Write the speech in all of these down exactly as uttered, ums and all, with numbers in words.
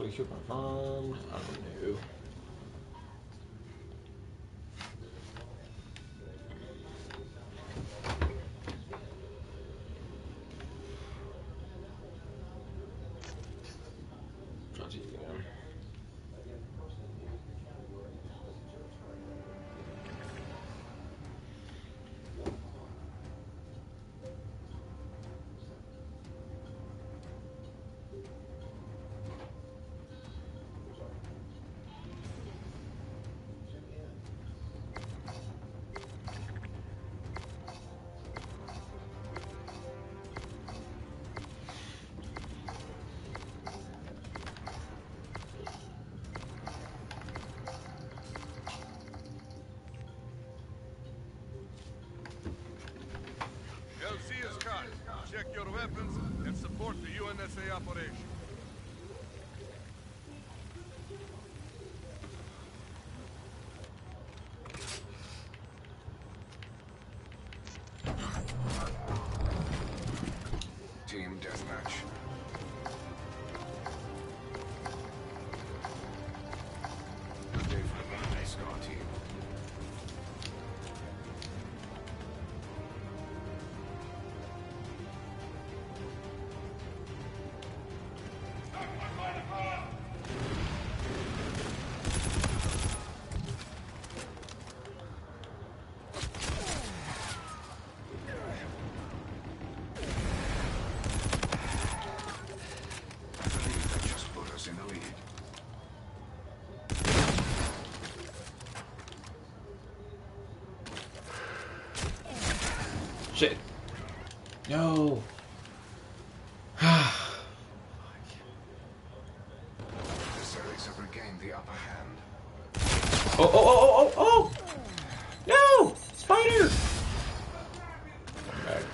Quality kill confirmed. I don't know. Try to use it again. L C is cut. Check your weapons and support the U N S A operation. Team deathmatch. Good day for the Bravo Scar team. In the lead. Shit. No. Adversaries have regained the upper hand. Oh, oh, oh, oh, oh, oh! No! Spider! Back.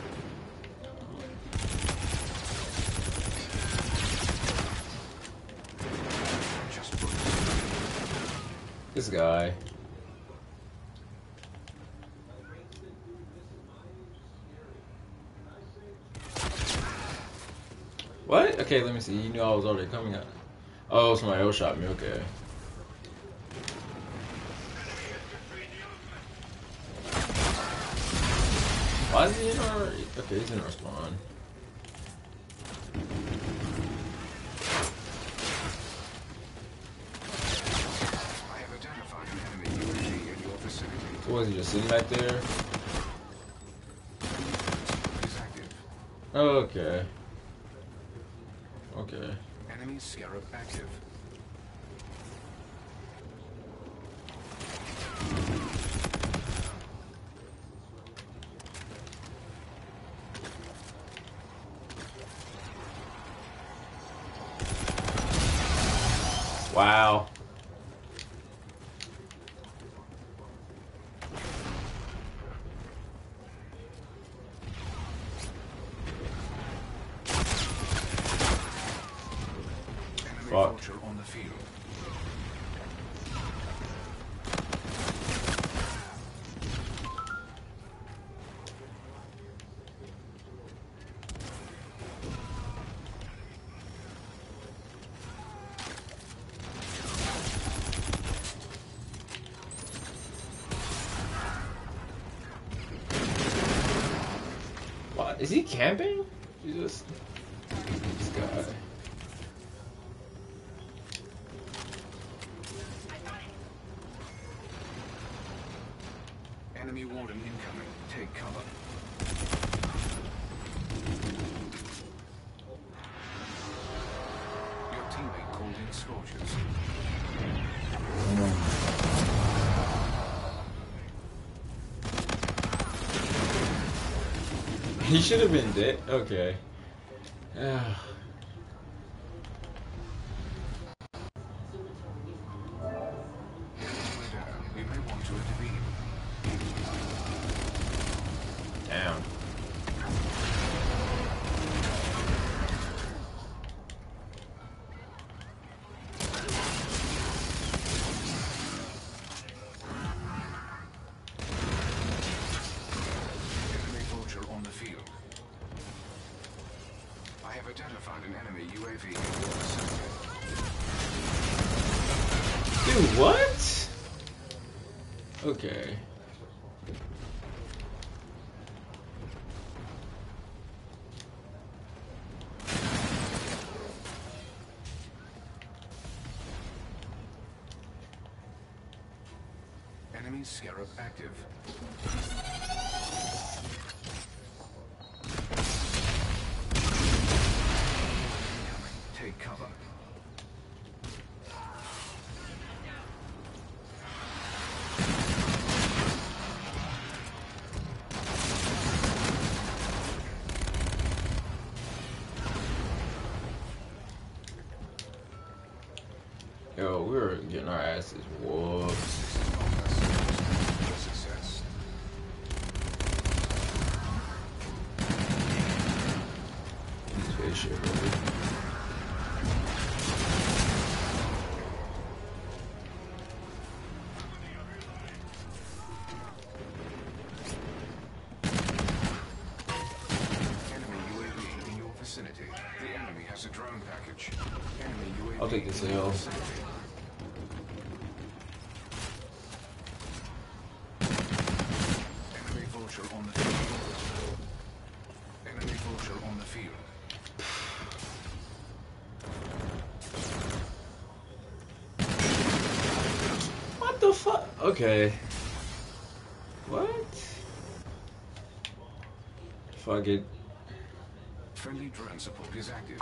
This guy. What? Okay, let me see. You knew I was already coming out. Oh, somebody else shot me. Okay. Why is he in our... Okay, he's in our spawn. What was he just sitting back there? Oh, okay. Okay. Enemy Scarab active. Wow. Vulture on the field. What? Is he camping? Jesus. This guy. Enemy warden incoming. Take cover. Your teammate called in scorches. He should have been dead. Okay. We may want to intervene. Damn. Enemy vulture on the field. I have identified an enemy U A V in your vicinity. Dude, what? Okay. Enemy Scarab active. Take cover. Yo, we were getting our asses whooped. Success. Spaceship, baby. Enemy U A V in your vicinity. The enemy has a drone package. Enemy U A V I'll take this in your L. vicinity. Enemy vulture on the field. Enemy vulture on the field. What the fuck? Okay. What? Fuck it. Friendly drone support is active.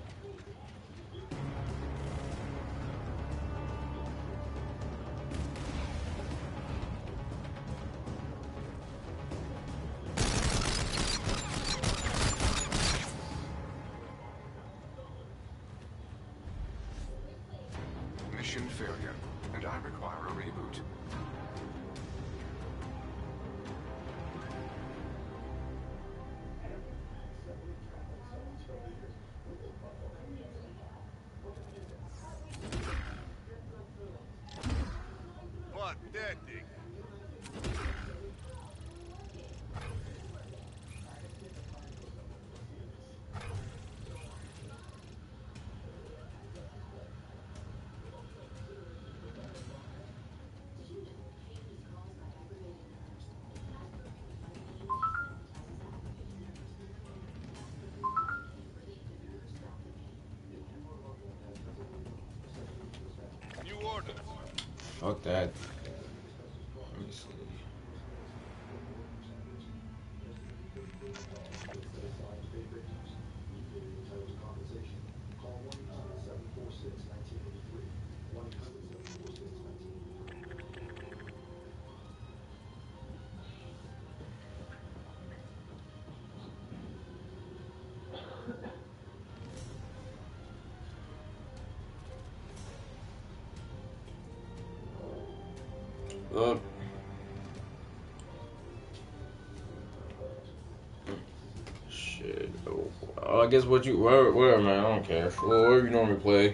Mission failure, and I require a reboot. Pathetic. New orders. Fuck that. Let me see. Look. Shit. Oh, I guess what you where where man, I don't care. Well, where you normally play.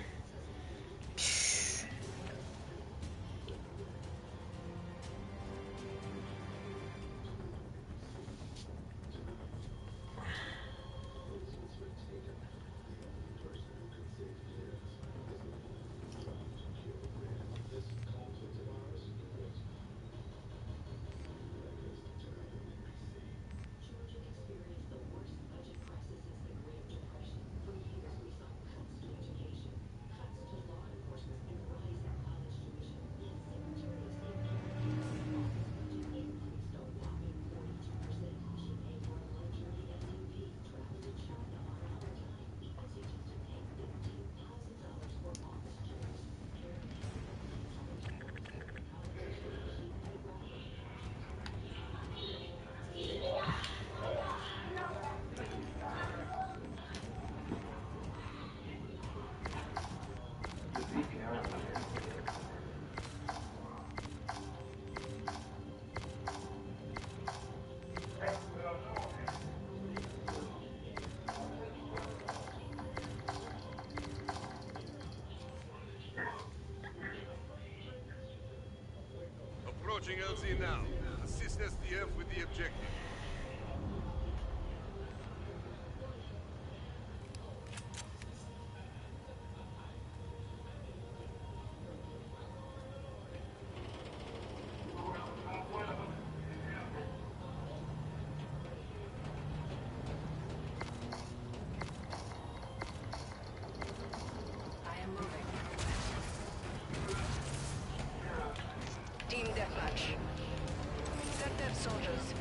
Approaching L Z now. Assist S D F with the objective.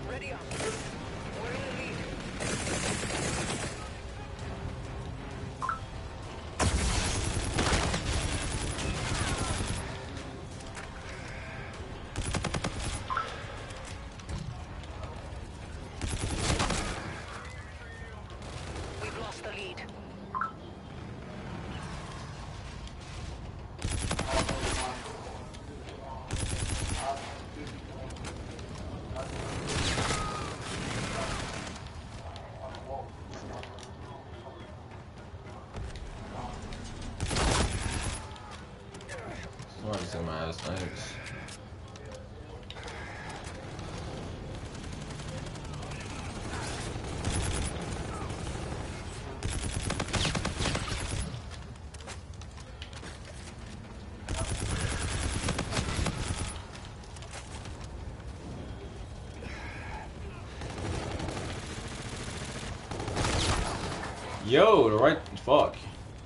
Ready up. We're in the lead. We've lost the lead. Somebody said my ass thanks. Yo, the right fuck.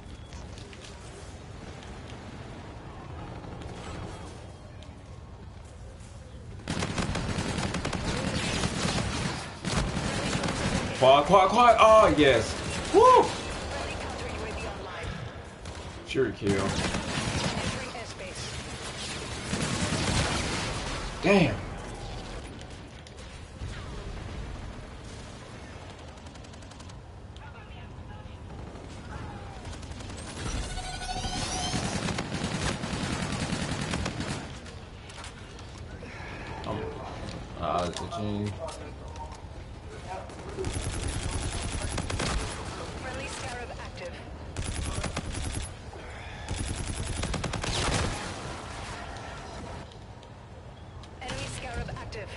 Quad, quad, quad. Oh, yes. Woo! Friendly counter U A V online. Sure kill. Entering airspace. Damn. Um, uh, itching. Friendly Scarab active. Enemy Scarab active.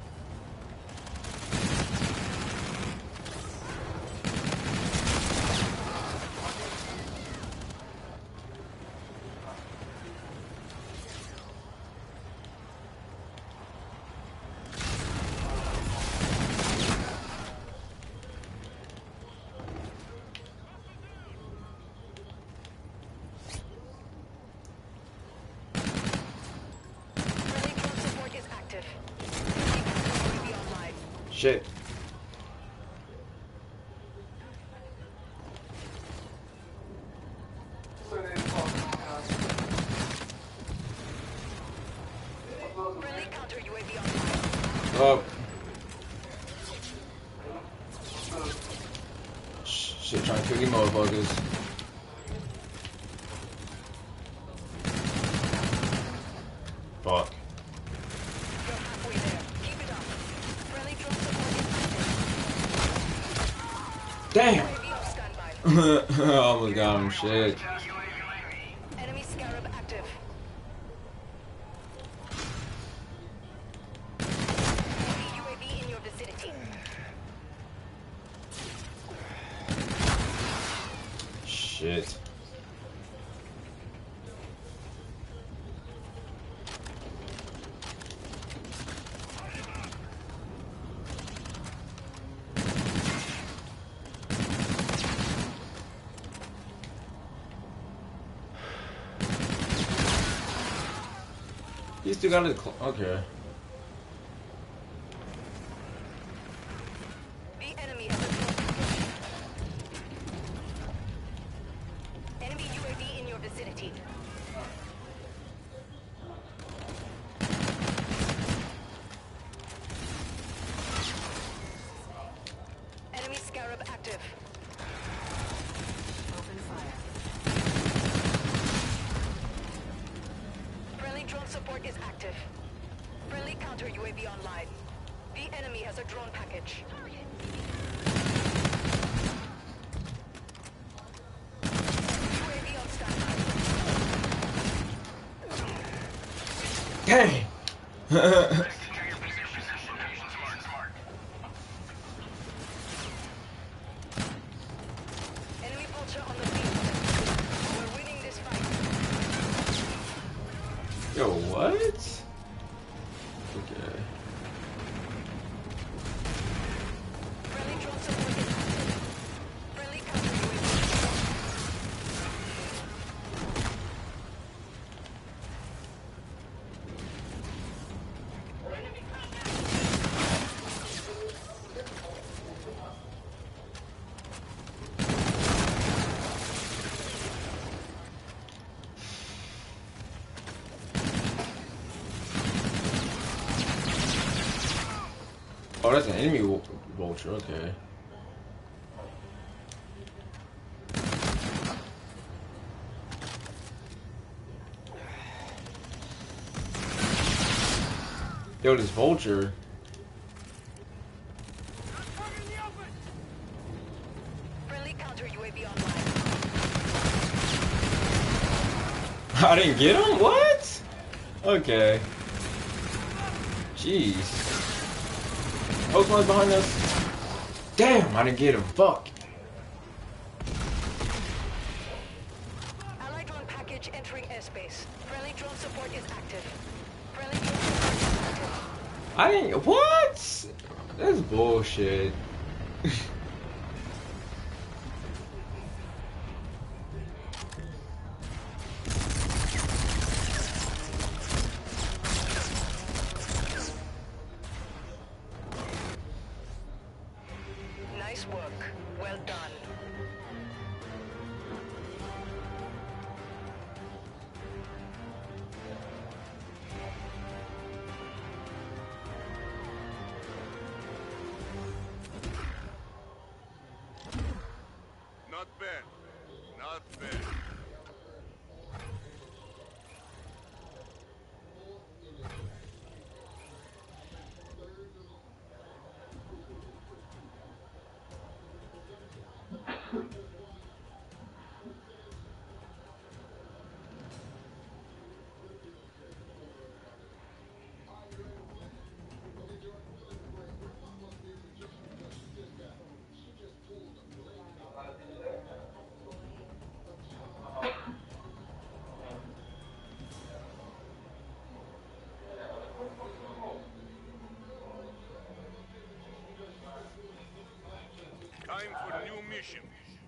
Friendly drone support is active. Friendly counter U A V online. Shit. Friendly counter U A V online. Up. Shit, trying to kill these motherfuckers. Fuck. You're halfway there. Keep it up. Friendly drone support is active. Damn. U A V on standby. I almost got him. Shit. Enemy Scarab active. Enemy U A V in your vicinity. Shit. He still got his cl- okay. The enemy has a drone package. Enemy U A V in your vicinity. Enemy Scarab active. Open fire. Friendly drone support is active. Friendly counter U A V online. The enemy has a drone package. U A V on standby. Dang. Enemy vulture on the field. We're winning this fight. Yo, what? Okay. Friendly drone support is active. Friendly counter U A V. Oh, that's an enemy vul- vulture. Okay. Yo, this vulture. Friendly counter U A V online. I didn't get him? What? Okay. Jeez. Oh, someone's behind us. Damn, I didn't get him. Fuck. Allied drone package entering airspace. Friendly drone support is active. Friendly drone support is active. I didn't. What? That's bullshit. Nice work. Well done. Not bad. Not bad. Time for new mission.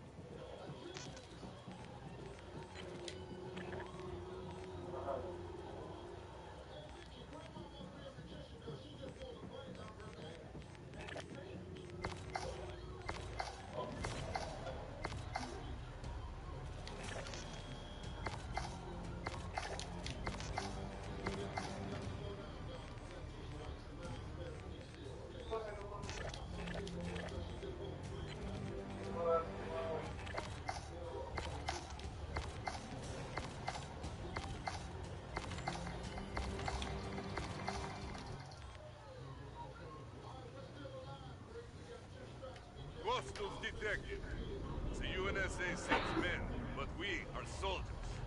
Hostiles detected. The U N S A sends men, but we are soldiers.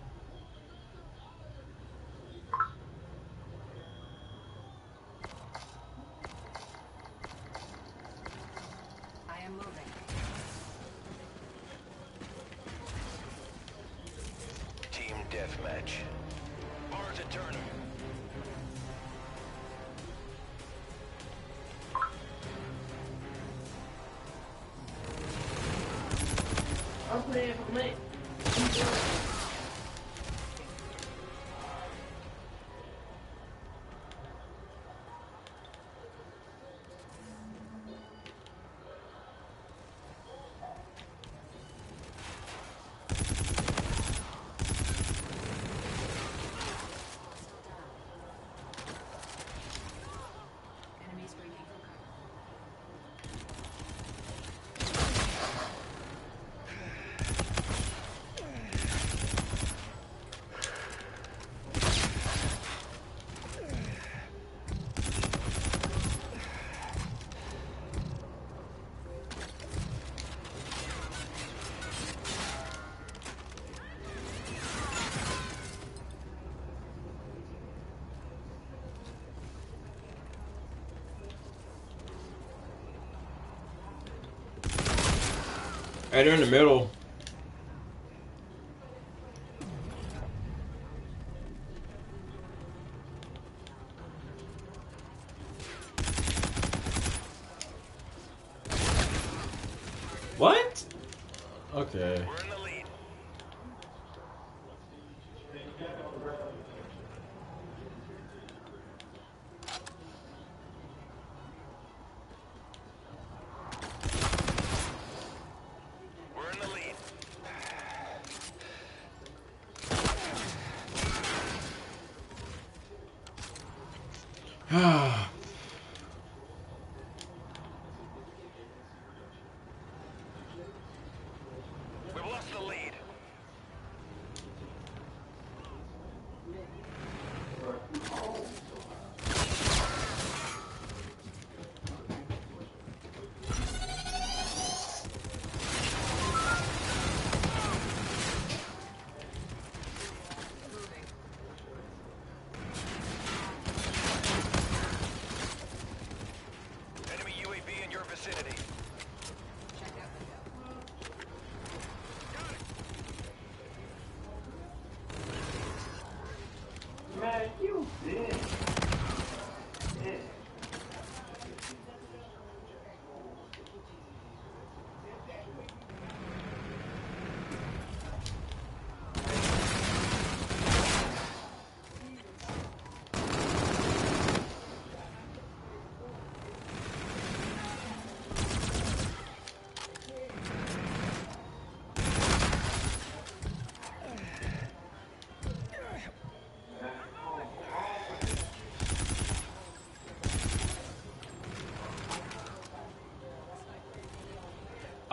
I am moving. Team deathmatch. Ours eternal. Enemies breaking for cover. Hey, they're in the middle. What? Okay. We're in the lead. We're in the lead.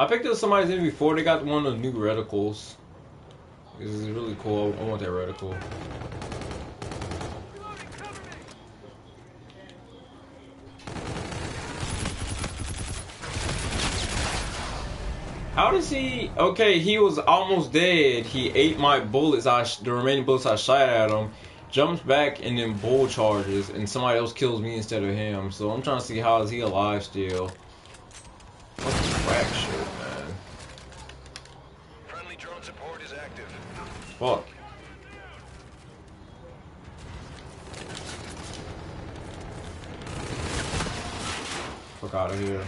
I picked up somebody's in before. They got one of the new reticles. This is really cool. I want that reticle. How does he? Okay, he was almost dead. He ate my bullets. I the remaining bullets I shot at him. Jumps back and then bull charges, and somebody else kills me instead of him. So I'm trying to see how is he alive still. What the crack shit, man. Friendly drone support is active. Fuck. Fuck out of here.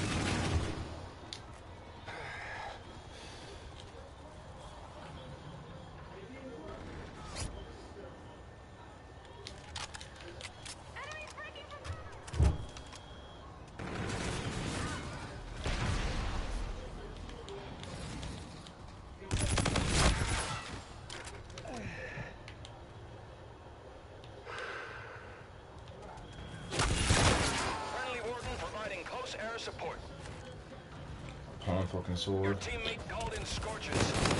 Air support. Pawn fucking Your sword. teammate called in scorches.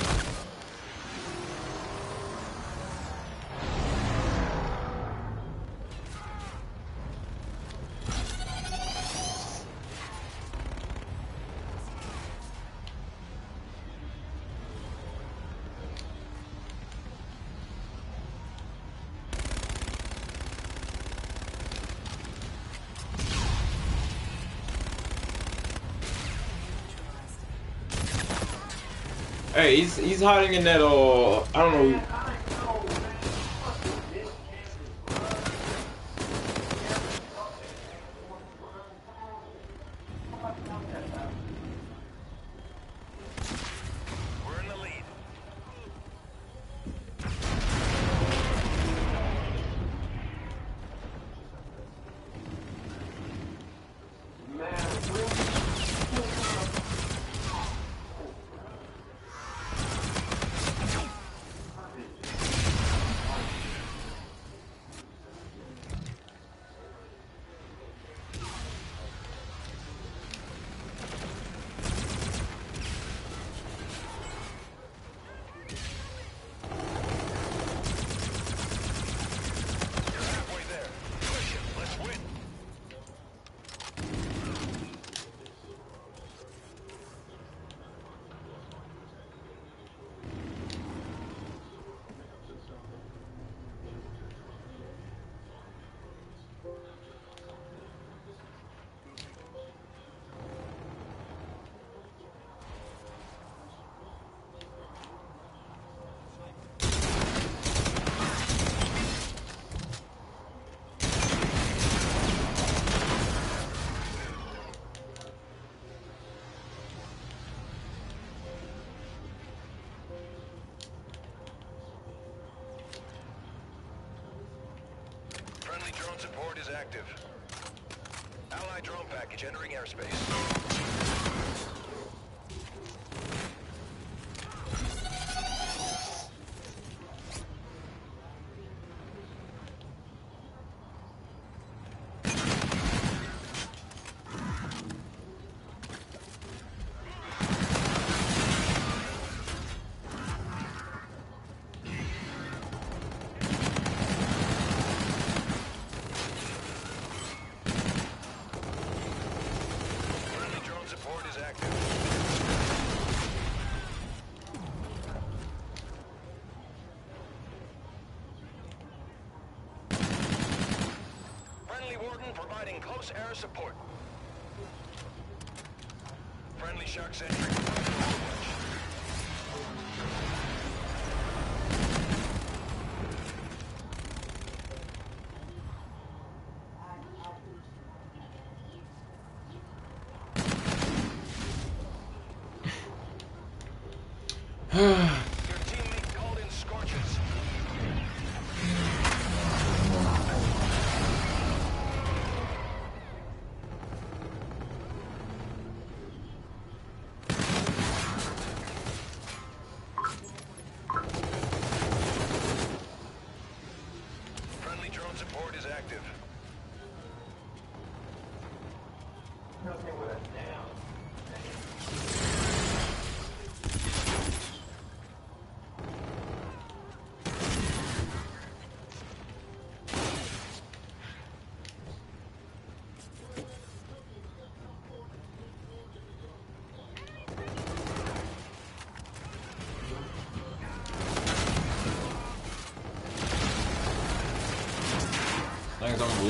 Hey, he's he's hiding in that uh I don't know. We're in the lead. Drone support is active. Allied drone package entering airspace. Providing close air support. Friendly shock sentry. Your teammate called in scorches. Support is active. Nothing with a damn.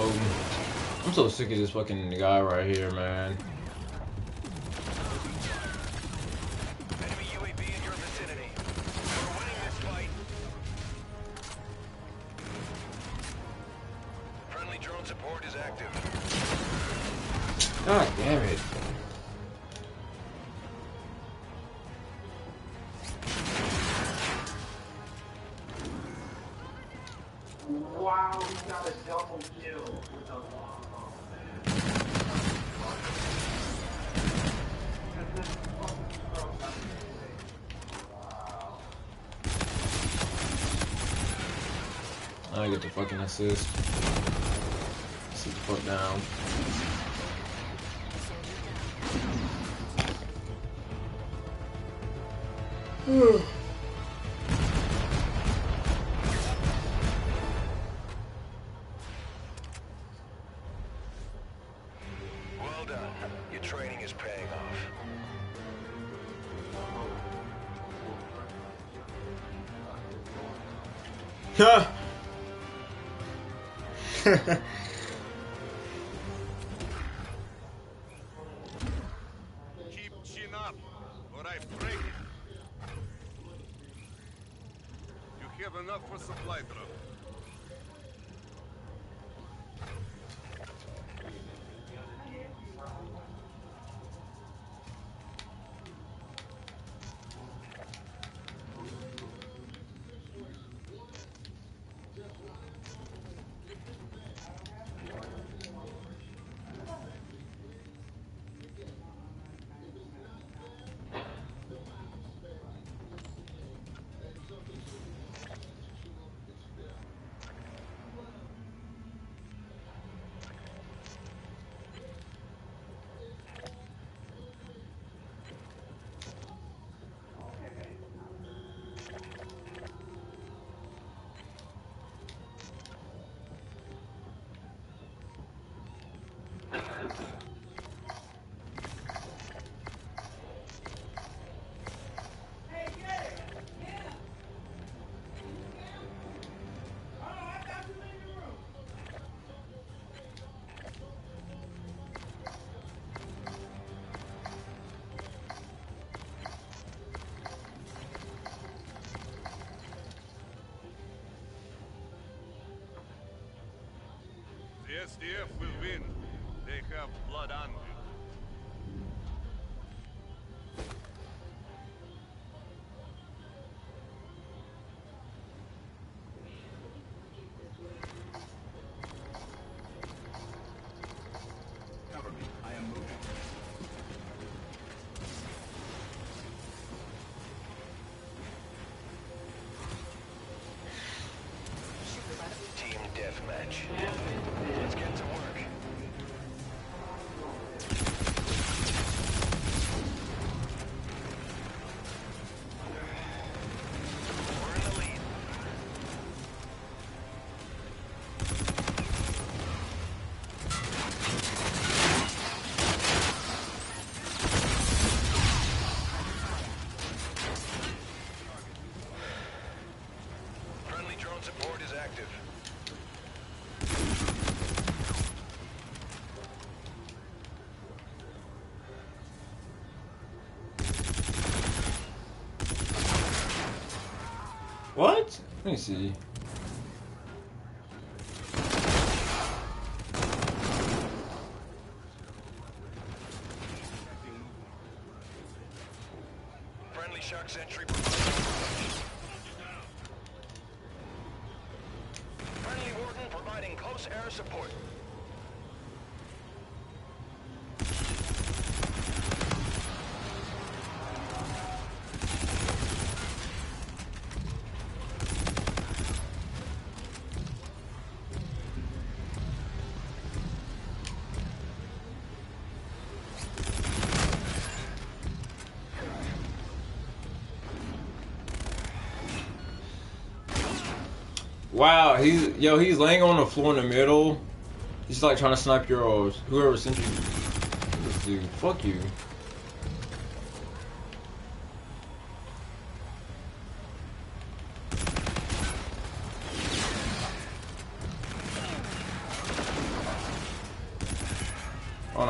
reloading. I'm so sick of this fucking guy right here, man. Enemy U A V in your vicinity. We're winning this fight. Friendly drone support is active. God damn it. Wow, we got a double kill with a longbow. I get the fucking assist. Sit the fuck down. Well done. Your training is paying off. Huh. Keep chin up, or I break it. You have enough for supply drop. The S D F will win. They have blood on you. Cover me. I am moving. Team deathmatch. Let's get to work. We're in the lead. Friendly drone support is active. What? Let me see. Friendly shock sentry. Friendly warden providing close air support. Wow, he's yo, he's laying on the floor in the middle. He's like trying to snipe your whoever sent you. This dude, fuck you.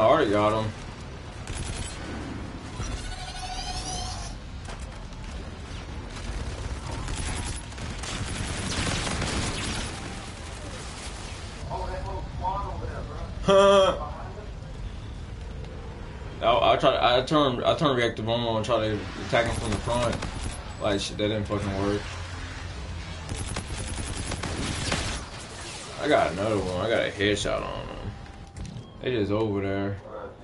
already got him. Huh. I, I try. I turn. I turn reactive ammo and try to attack him from the front. Like shit, that didn't fucking work. I got another one. I got a headshot on him. They just over there.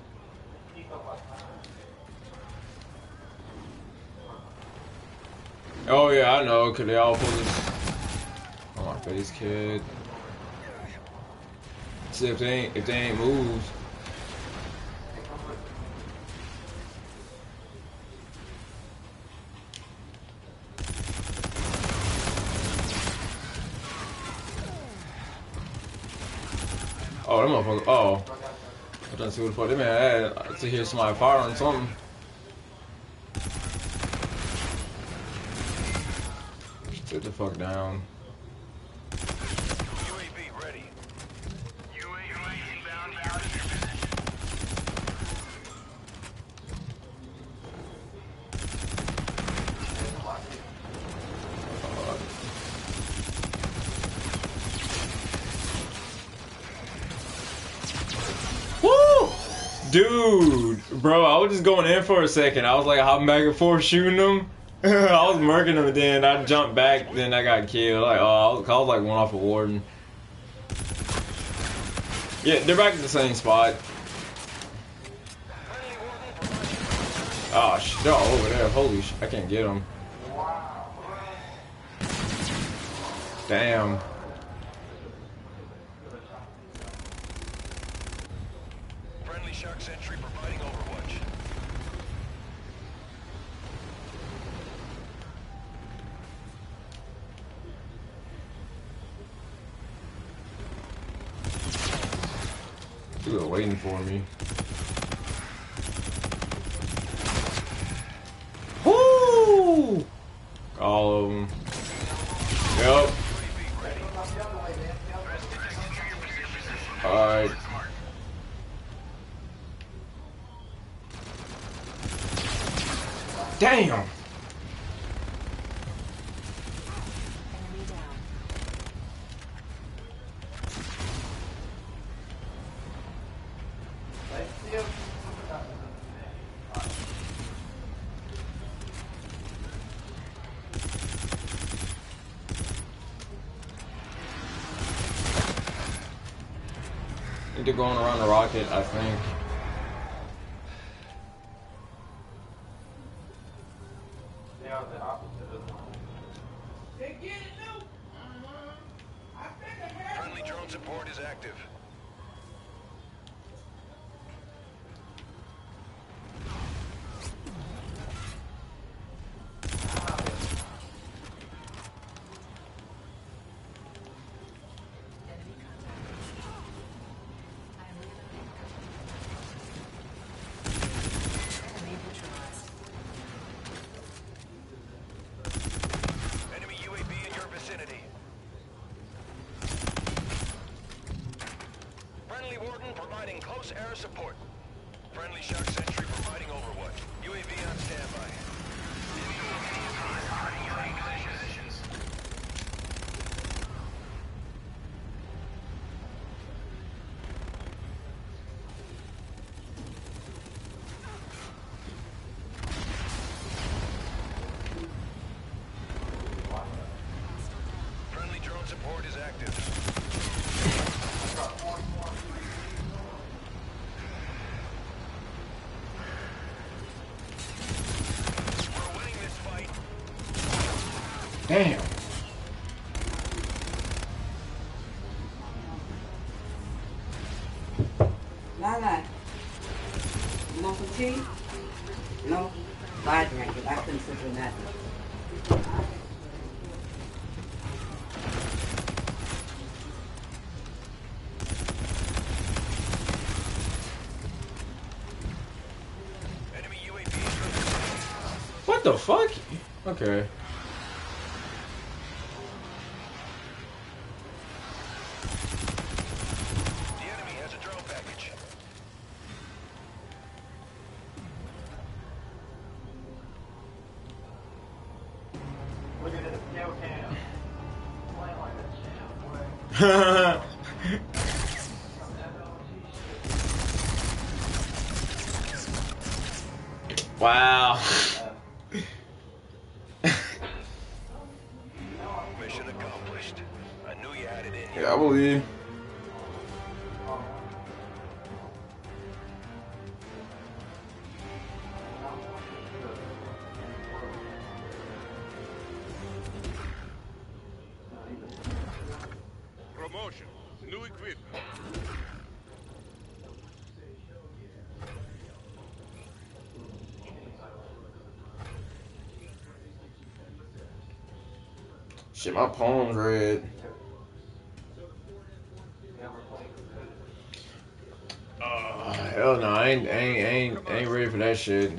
Oh yeah, I know. Cause they all pull this on my face, kid. See if they ain't if they ain't moved. Oh, that motherfucker. Oh. I'm trying to see what the fuck they man had to hear somebody firing something. Sit the fuck down. U A V ready. U A V inbound out of your position. Woo! Dude, bro, I was just going in for a second. I was like hopping back and forth shooting them. I was murking them, and then I jumped back, then I got killed. Like, oh, I was, I was like one off a warden. Yeah, they're back at the same spot. Oh, shit, they're all over there. Holy shit, I can't get them. Damn. Friendly shock sentry providing overwatch. You were waiting for me. Woo! All of them. Yep. Alright. Damn! They're going around the rocket, I think. Friendly drone support is active. Enemy U A V in your vicinity. Friendly warden providing close air support. Friendly shock sentry providing overwatch. U A V on standby. Friendly drone support is active. We're winning this fight. Damn. Lala, you want some tea? No? I drank it. I couldn't sit through that. Enemy U A V in your vicinity. What the fuck? Okay. The enemy has a drone package. Wow. Mission accomplished. I knew you had it in you. Yeah, I believe. Promotion. New equipment. Shit, my palm's red. Uh, hell no, I ain't, I ain't, I ain't, I ain't ready for that shit.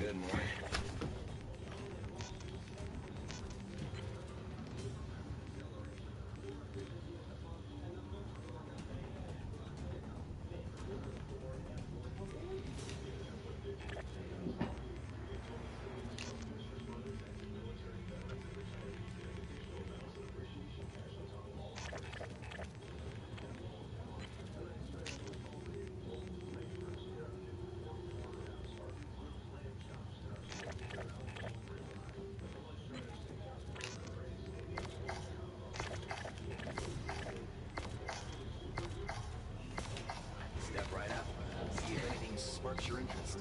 Step right up. See if anything sparks your interest.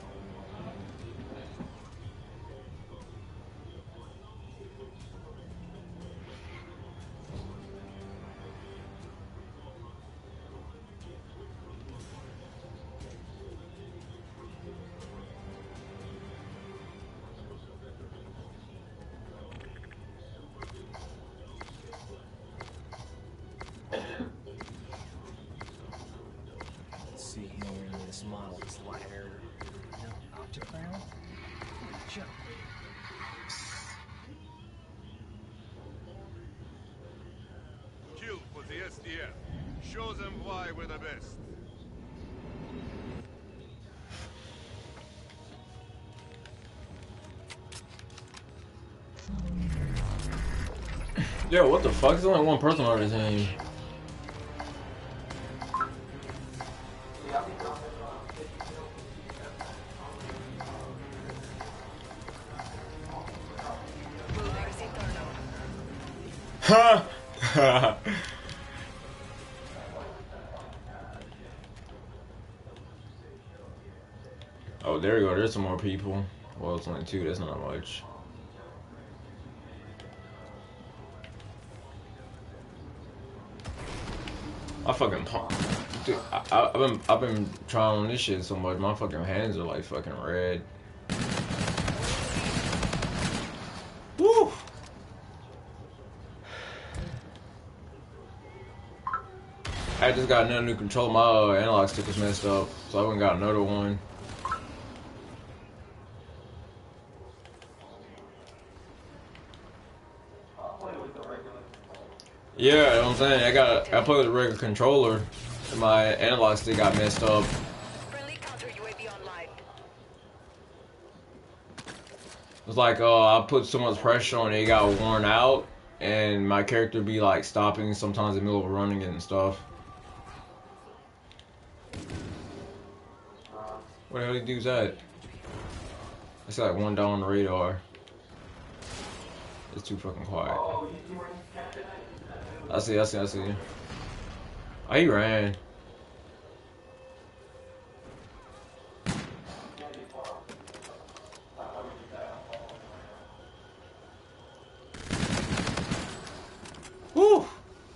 Let's see here in this model slider. No, optic panel. Jump. Kill for the S D F. Show them why we're the best. Yo, what the fuck? There's only one person on this team. Huh? Oh, there you go. There's some more people. Well, it's only two. That's not much. I fucking pump. Dude, I, I, I've been I've been trying on this shit so much. My fucking hands are like fucking red. Woo! I just got another new controller. My uh, analog stick was messed up, so I went and got another one. Yeah, you know what I'm saying? I got I played with a regular controller, and my analog stick got messed up. Friendly counter U A V online. It's like uh, I put so much pressure on it, it got worn out, and my character be like stopping sometimes in the middle of running it and stuff. What the hell do dudes at? It's like one down on the radar. It's too fucking quiet. I see, I see, I see. Oh, he ran. Woo!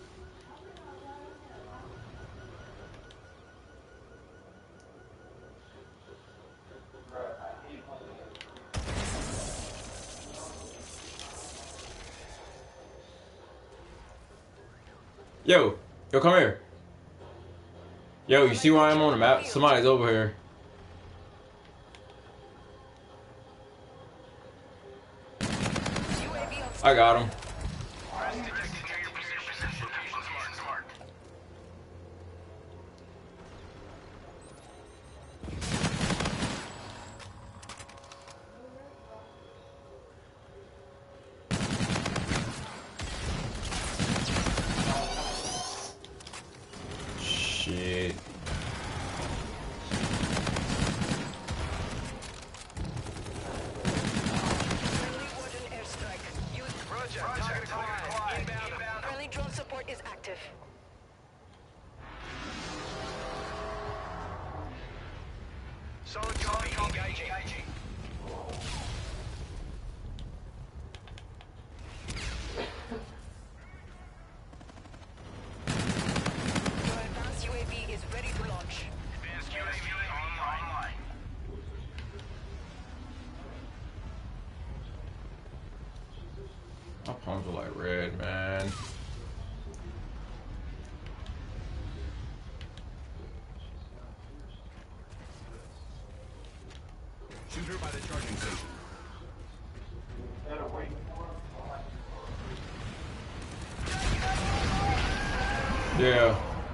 Yo, yo, come here. Yo, you see where I am on the map? Somebody's over here. I got him. Engaging. Your advanced U A V is ready to launch. Advanced U A V online. My palms are like red, man. Shooter by the charging station. Yeah.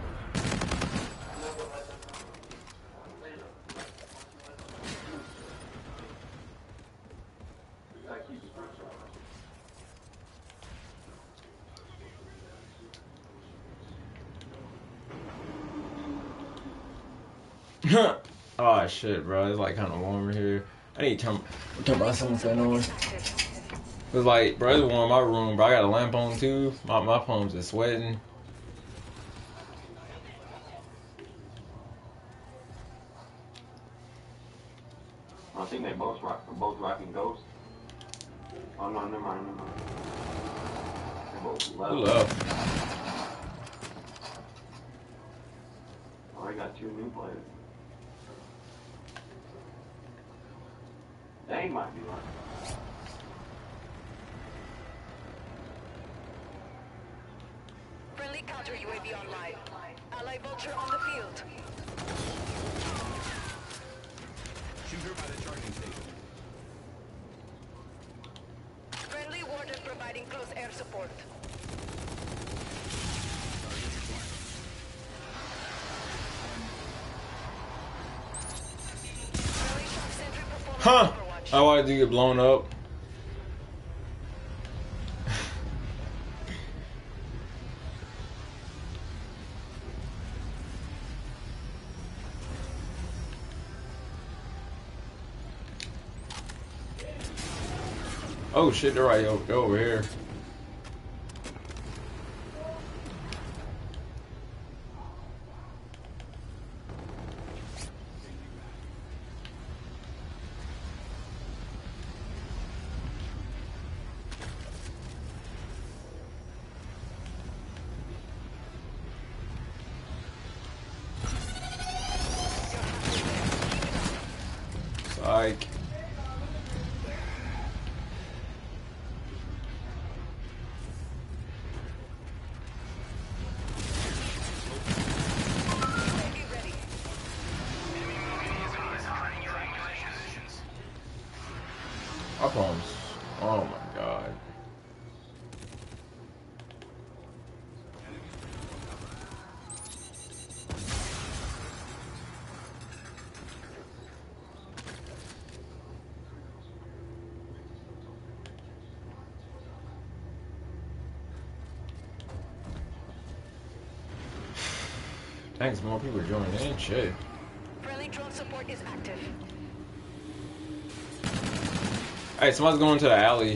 Oh shit, bro. It's like kind of warm in here. I need to turn, turn my sun fan on. It's like, bro, it's warm in my room, bro. I got a lamp on too. My my palms are sweating. I think they both rock, both rocking Ghost. Oh no, never mind, never mind. They both left. Who left? Oh, I got two new players. They might be right. Friendly counter U A V online. Ally Vulture on the field. Shooter by the charging station. Friendly Warden providing close air support. Friendly shock sentry performing Huh? Overwatch. How why did you get blown up? Oh shit, they're right over, they're over here. Psych. Be ready. My palms. Oh my god. Thanks, more people are joining in. Shit. Friendly drone support is active. Hey, somebody's going to the alley.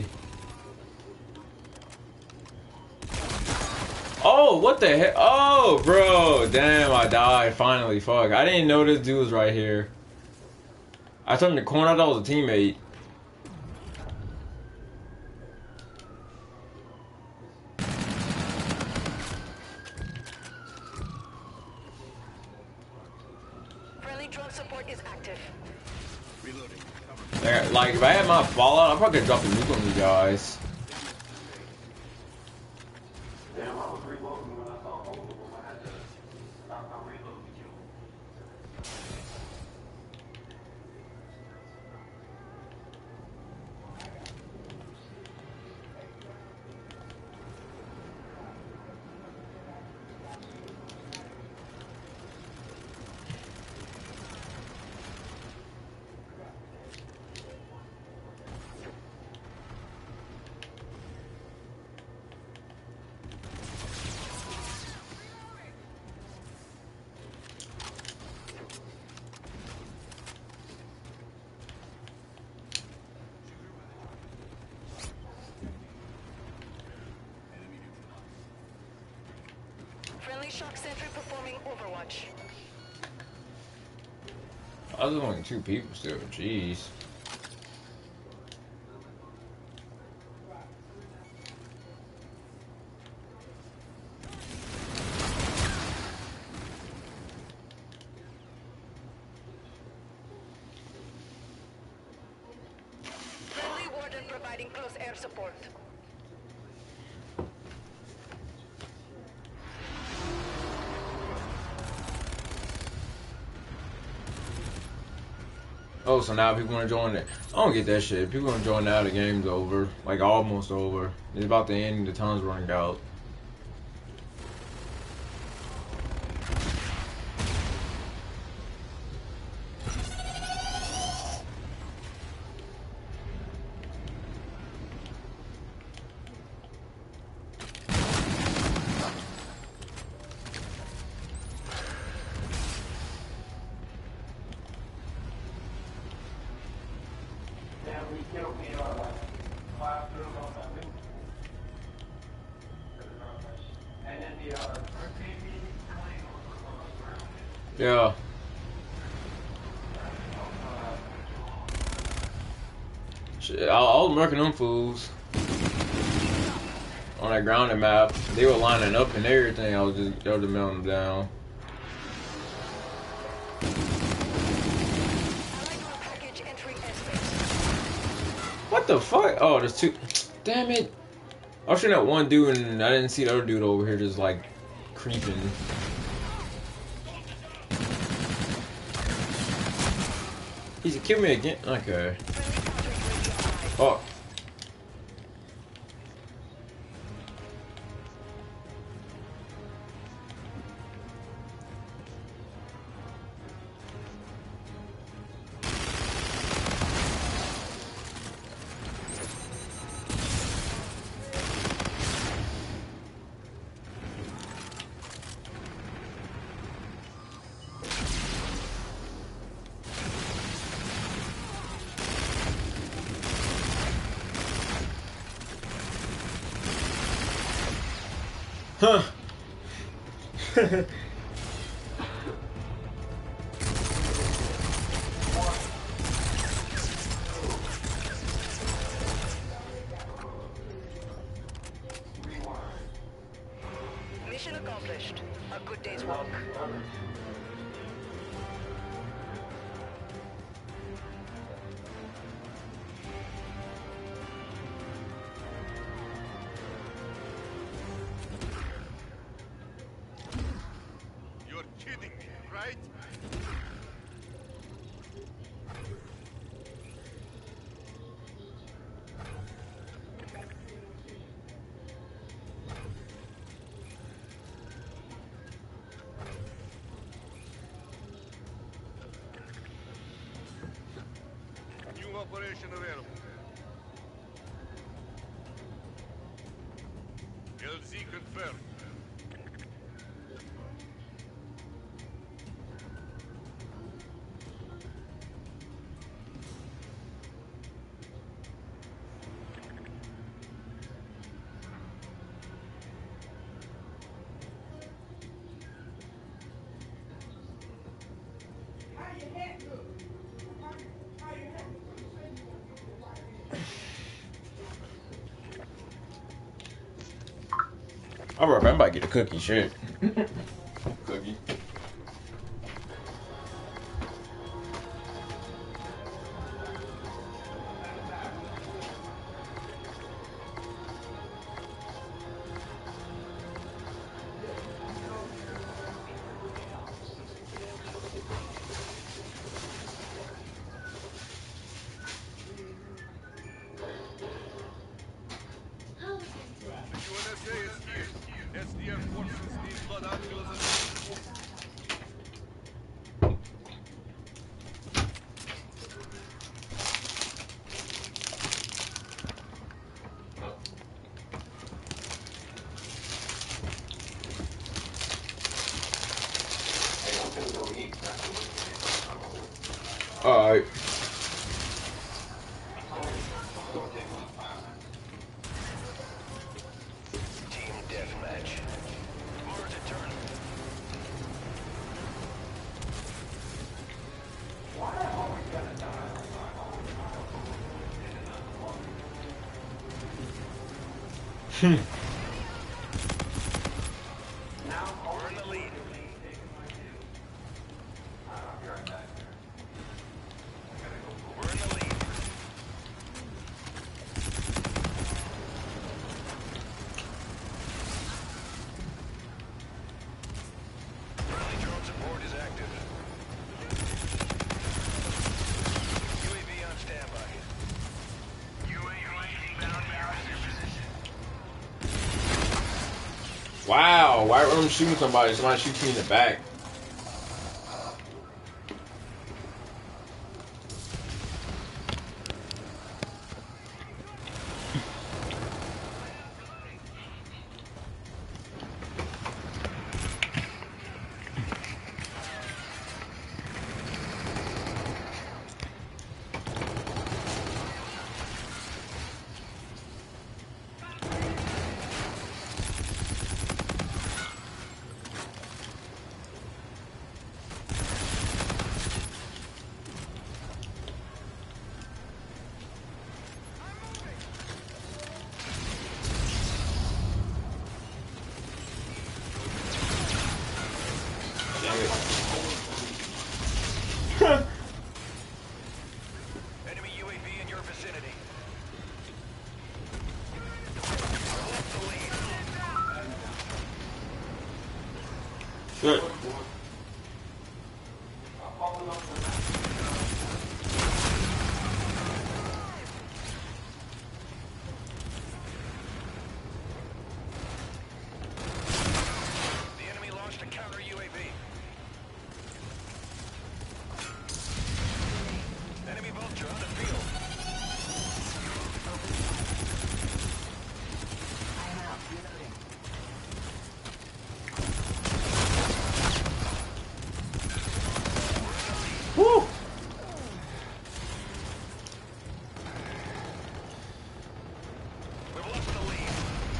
Oh, what the heck? Oh, bro. Damn, I died finally. Fuck. I didn't know this dude was right here. I turned the corner. I thought it was a teammate. Friendly drone support is active. Reloading. Like, like, if I had my Fallout, I probably could drop a nuke on you guys. Damn, I was reloading when I saw both of them. I had to stop my reload to kill them. Friendly shock sentry performing Overwatch. I was only two people still. Jeez. Friendly warden providing close air support. Oh, so now people want to join it. I don't get that shit. People want to join now. The game's over. Like, almost over. It's about to end. The time's running out. Yeah. Shit, I, I was marking them fools on that grounded map. They were lining up and everything. I was just, I was just melting them down. Package entering airspace. What the fuck? Oh, there's two. Damn it. I was shooting at one dude and I didn't see the other dude over here just like creeping. He's killed me again. Okay. Oh. Huh. Mission accomplished. A good day's work. You're kidding me, right? New operation available. L Z confirmed. Alright, I'm about to get a cookie. Shit. Cookie. The U N S A is here. S D F forces need blood ambulances We're in the lead. We're in the lead. Friendly drone support is active. U A V on standby. U A V inbound in position. Wow, why are I'm shooting somebody? Somebody shoots me in the back. Enemy U A V in your vicinity. Good. The enemy launched a counter U A V. Enemy vulture on the field. Woo! We've lost the lead.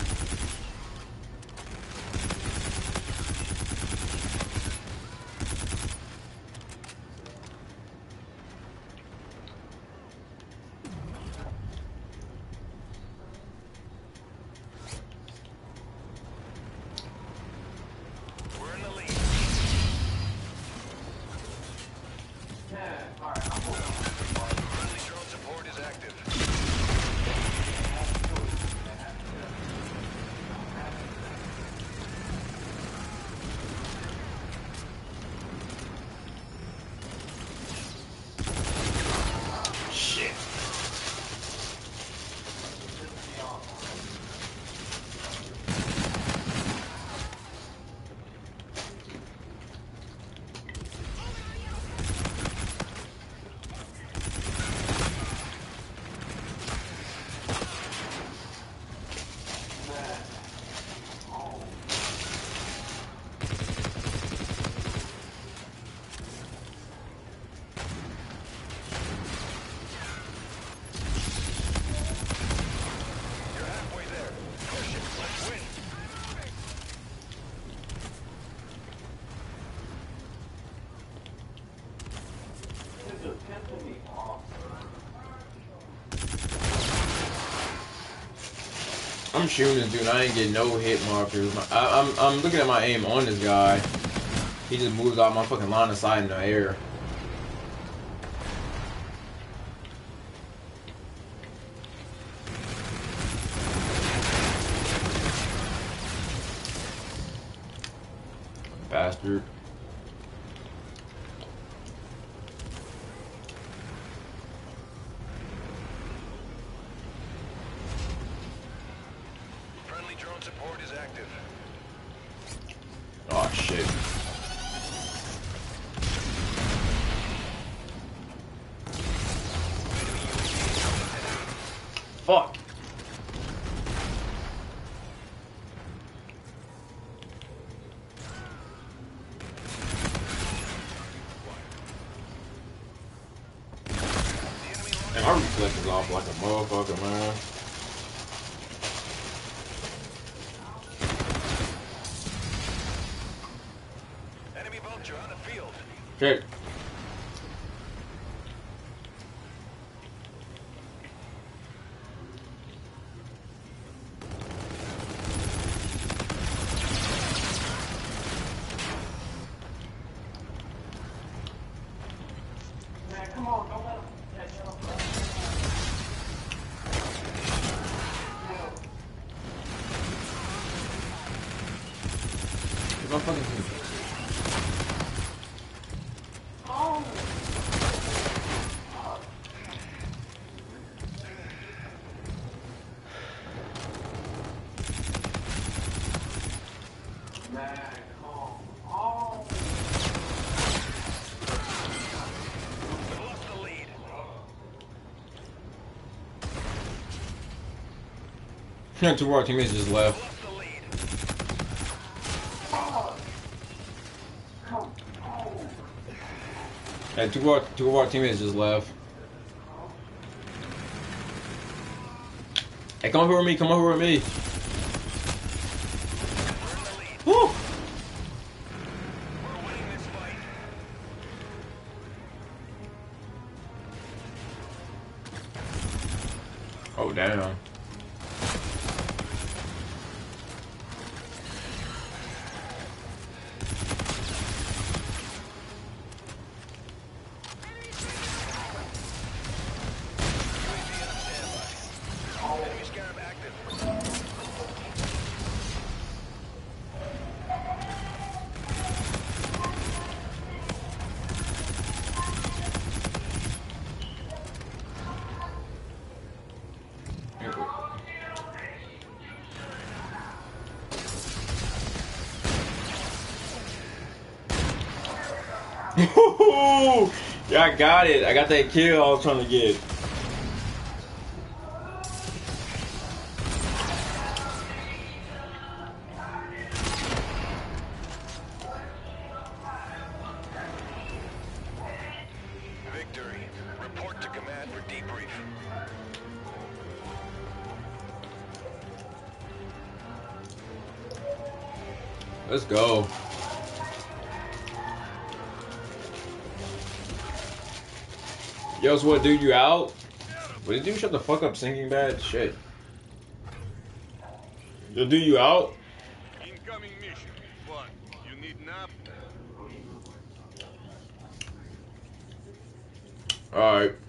We're in the lead. Friendly drone support is active. Shit. You're halfway there. Push it. Let's win. I'm shooting this dude. I ain't getting no hit markers. My, I, I'm I'm looking at my aim on this guy. He just moves out my fucking line of sight in the air. Bastard. Friendly drone support is active. Oh shit. Fuck. And my reflex is off like a motherfucker, man. Enemy vulture on the field. Shit. fucking team. We've lost the lead. Two of our teammates just left. Lost the lead. Hey, two of our two of our teammates just left. Hey, come over with me. Come over with me. We're in the lead. Woo! We're winning this fight. Oh damn. Enemy scarab active. Yeah, I got it. I got that kill I was trying to get. Victory. Report to command for debrief. Let's go. Yo, so what, dude? You out? Wait, dude, shut the fuck up, sinking bad shit. Yo, dude, you out? Incoming mission. What? You need nap? All right.